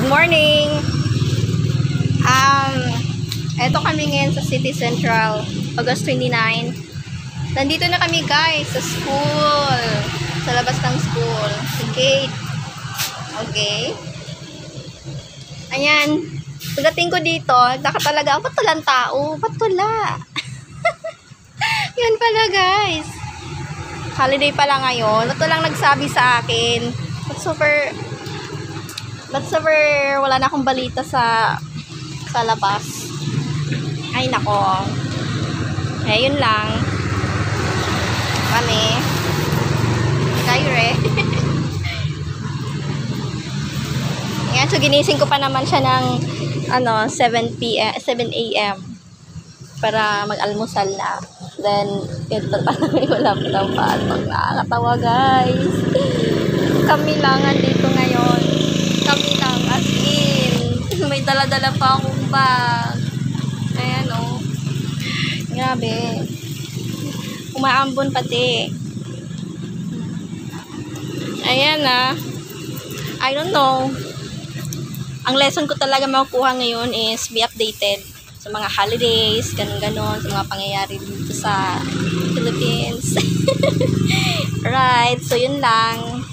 Good morning! Eto kami ngayon sa City Central, August 29. Nandito na kami guys, sa school. Sa labas ng school. Sa gate. Okay. Ayan. Pagdating ko dito, naka talaga, ba't walang tao? Ba't wala? Yan pala guys. Holiday pala ngayon. Ito lang nagsabi sa akin. But super wala na akong balita sa labas. Ay nako. Eh yun lang. Kami. Kyre. Yan, so ginising ko pa naman siya ng 7 a.m. para mag-almusal na. Then, ito pa namin wala pa daw pasok. Nakakatawa guys. Kami lang andito ngayon. Kami lang as in. May dala-dala pa akong bag. Ayan o. Grabe. Umaambon pati. Ayan I don't know. Ang lesson ko talaga makukuha ngayon is be updated sa mga holidays, ganun-ganon, sa mga pangyayari dito sa Philippines. Right, so yun lang.